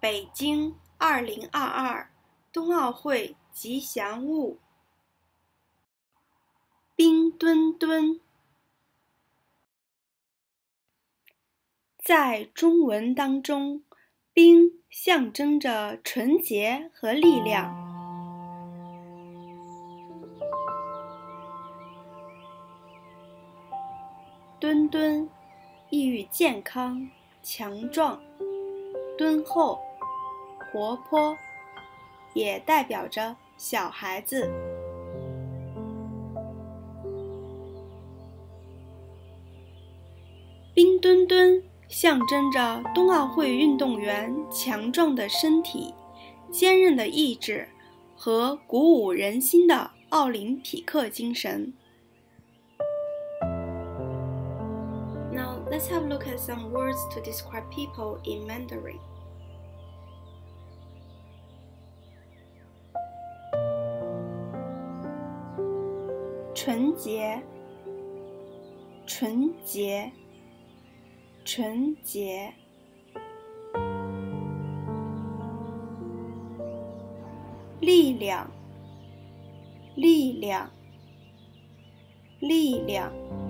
北京2022冬奥会吉祥物冰墩墩。在中文当中，冰象征着纯洁和力量。墩墩意喻健康、强壮，敦厚、活泼，也代表着小孩子。冰墩墩象征着冬奥会运动员强壮的身体、坚韧的意志和鼓舞人心的奥林匹克精神。Now let's have a look at some words to describe people in Mandarin. 纯洁，纯洁，纯洁。力量，力量，力量。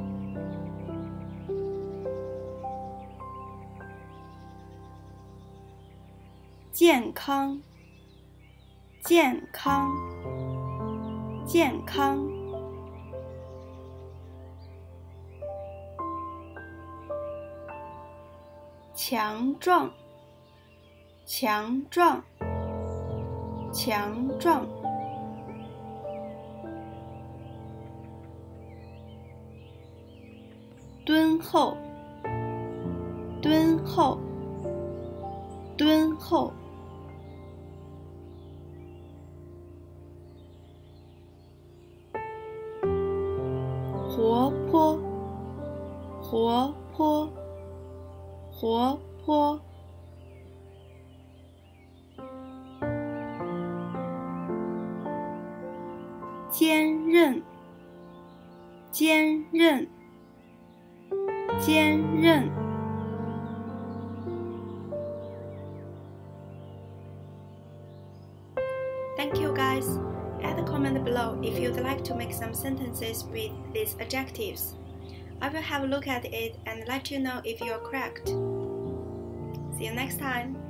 健康，健康，健康。强壮，强壮，强壮。敦厚，敦厚，敦厚。活泼，活泼，活泼。坚韧，坚韧，坚韧。Thank you guys. Add a comment below if you'd like to make some sentences with these adjectives. I will have a look at it and let you know if you are correct. See you next time.